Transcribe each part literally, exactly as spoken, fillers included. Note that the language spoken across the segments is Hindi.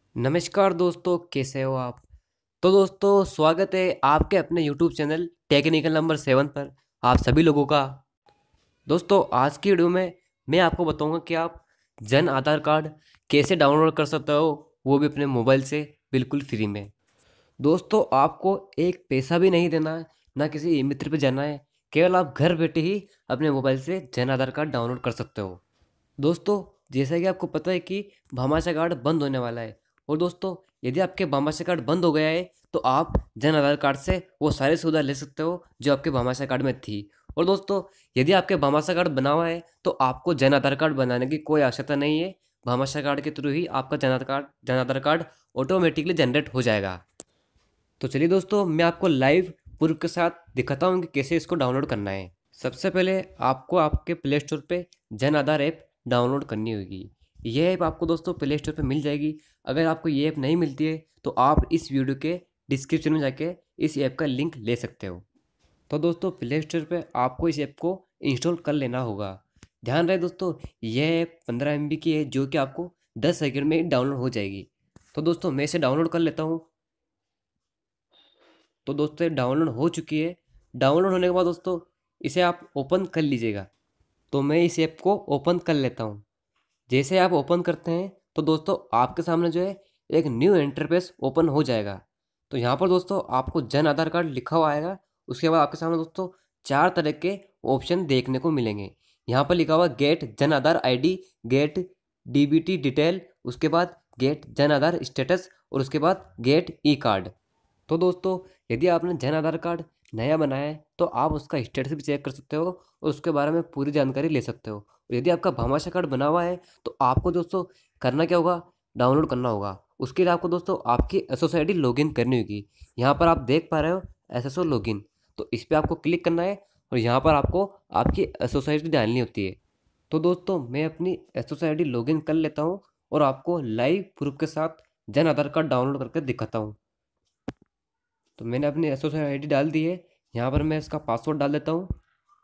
नमस्कार दोस्तों, कैसे हो आप। तो दोस्तों, स्वागत है आपके अपने YouTube channel technical number seven पर आप सभी लोगों का। दोस्तों, आज की वीडियो में मैं आपको बताऊंगा कि आप जन आधार कार्ड कैसे डाउनलोड कर सकते हो, वो भी अपने मोबाइल से बिल्कुल फ्री में। दोस्तों, आपको एक पैसा भी नहीं देना है, ना किसी मित्र पे जाना है। केवल आप घर बैठे ही अपने मोबाइल से जन आधार कार्ड डाउनलोड कर सकते हो। दोस्तों, जैसा कि आपको पता है कि भामाशाह कार्ड बंद होने वाला है। और दोस्तों, यदि आपके भामाशाह कार्ड बंद हो गया है तो आप जन आधार कार्ड से वो सारी सुविधा ले सकते हो जो आपके भामाशाह कार्ड में थी। और दोस्तों, यदि आपके भामाशाह कार्ड बना हुआ है तो आपको जन आधार कार्ड बनाने की कोई आवश्यकता नहीं है। भामाशाह कार्ड के थ्रू ही आपका जन आधार card Jan Aadhaar card automatically generate हो जाएगा। तो चलिए दोस्तों, मैं आपको लाइव प्रूफ के साथ दिखाता हूँ कि कैसे इसको डाउनलोड करना है। सबसे पहले आपको आपके प्ले स्टोर पे जन आधार ऐप डाउनलोड करनी होगी। यह ऐप आपको दोस्तों प्ले स्टोर पे मिल जाएगी। अगर आपको ये ऐप नहीं मिलती है तो आप इस वीडियो के डिस्क्रिप्शन में जाके इस ऐप का लिंक ले सकते हो। तो दोस्तों, प्ले स्टोर पे आपको इस ऐप को इंस्टॉल कर लेना होगा। ध्यान रहे दोस्तों, यह ऐप पंद्रह एम बी की है जो कि आपको दस सेकंड में ही डाउनलोड हो जाएगी। तो दोस्तों, मैं इसे डाउनलोड कर लेता हूँ। तो दोस्तों, ये डाउनलोड हो चुकी है। डाउनलोड होने के बाद दोस्तों, इसे आप ओपन कर लीजिएगा। तो मैं इस ऐप को ओपन कर लेता हूँ। जैसे आप ओपन करते हैं तो दोस्तों, आपके सामने जो है एक न्यू इंटरफेस ओपन हो जाएगा। तो यहाँ पर दोस्तों आपको जन आधार कार्ड लिखा हुआ आएगा। उसके बाद आपके सामने दोस्तों चार तरह के ऑप्शन देखने को मिलेंगे। यहाँ पर लिखा हुआ get Jan Aadhaar ID, get DBT detail, उसके बाद गेट जन आधार स्टेटस और उसके बाद गेट ई कार्ड। तो दोस्तों, यदि आपने जन आधार कार्ड नया बनाया है तो आप उसका स्टेटस भी चेक कर सकते हो और उसके बारे में पूरी जानकारी ले सकते हो। और यदि आपका भामाशाह कार्ड बना हुआ है तो आपको दोस्तों करना क्या होगा, डाउनलोड करना होगा। उसके लिए आपको दोस्तों आपकी S S I D login करनी होगी। यहाँ पर आप देख पा रहे हो एस एस ओ लॉगिन, तो इस पर आपको क्लिक करना है और यहाँ पर आपको आपकी एस एस आई डी डालनी होती है। तो दोस्तों, मैं अपनी S S I D login कर लेता हूँ और आपको लाइव प्रूफ के साथ जन आधार कार्ड डाउनलोड करके दिखाता हूँ। तो मैंने अपनी एस एस आई डी डाल दी है। यहाँ पर मैं इसका पासवर्ड डाल देता हूँ।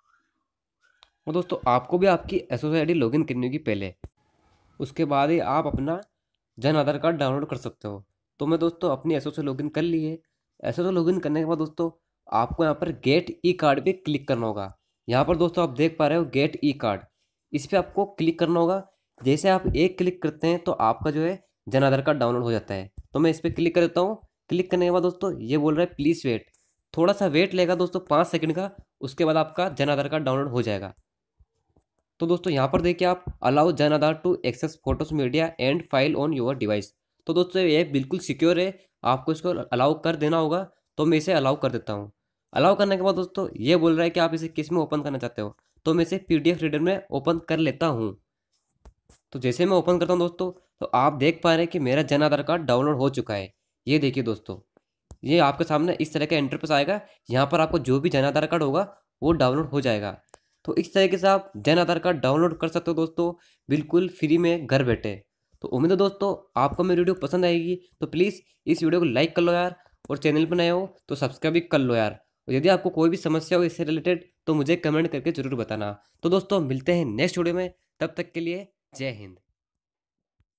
और दोस्तों, आपको भी आपकी S S I D login करनी होगी पहले, उसके बाद ही आप अपना जन आधार कार्ड डाउनलोड कर सकते हो। तो मैं दोस्तों अपनी एस एस आई लॉगिन कर ली है। एस एस आई लॉगिन करने के बाद दोस्तों आपको यहाँ पर गेट ई कार्ड पे क्लिक करना होगा। यहाँ पर दोस्तों आप देख पा रहे हो गेट ई कार्ड, इस पर आपको क्लिक करना होगा। जैसे आप एक क्लिक करते हैं तो आपका जो है जन आधार कार्ड डाउनलोड हो जाता है। तो मैं इस पर क्लिक कर देता हूँ। क्लिक करने के बाद दोस्तों ये बोल रहा है प्लीज़ वेट। थोड़ा सा वेट लेगा दोस्तों, पाँच सेकंड का। उसके बाद आपका जन आधार कार्ड डाउनलोड हो जाएगा। तो दोस्तों यहाँ पर देखिए आप allow Jan Aadhaar to access photos media and file on your device. तो दोस्तों ये बिल्कुल सिक्योर है, आपको इसको अलाउ कर देना होगा। तो मैं इसे अलाउ कर देता हूँ। अलाउ करने के बाद दोस्तों ये बोल रहा है कि आप इसे किस में ओपन करना चाहते हो। तो मैं इसे पी डी एफ रीडर में ओपन कर लेता हूँ। तो जैसे मैं ओपन करता हूँ दोस्तों, तो आप देख पा रहे हैं कि मेरा जन आधार कार्ड डाउनलोड हो चुका है। ये देखिए दोस्तों, ये आपके सामने इस तरह का इंटरफेस आएगा। यहाँ पर आपको जो भी जन आधार कार्ड होगा वो डाउनलोड हो जाएगा। तो इस तरीके से आप जन आधार कार्ड डाउनलोड कर सकते हो दोस्तों, बिल्कुल फ्री में घर बैठे। तो उम्मीद है दोस्तों आपको मेरी वीडियो पसंद आएगी। तो प्लीज़ इस वीडियो को लाइक कर लो यार, और चैनल पर नए हो तो सब्सक्राइब भी कर लो यार। और यदि आपको कोई भी समस्या हो इससे रिलेटेड तो मुझे कमेंट करके ज़रूर बताना। तो दोस्तों मिलते हैं नेक्स्ट वीडियो में, तब तक के लिए जय हिंद।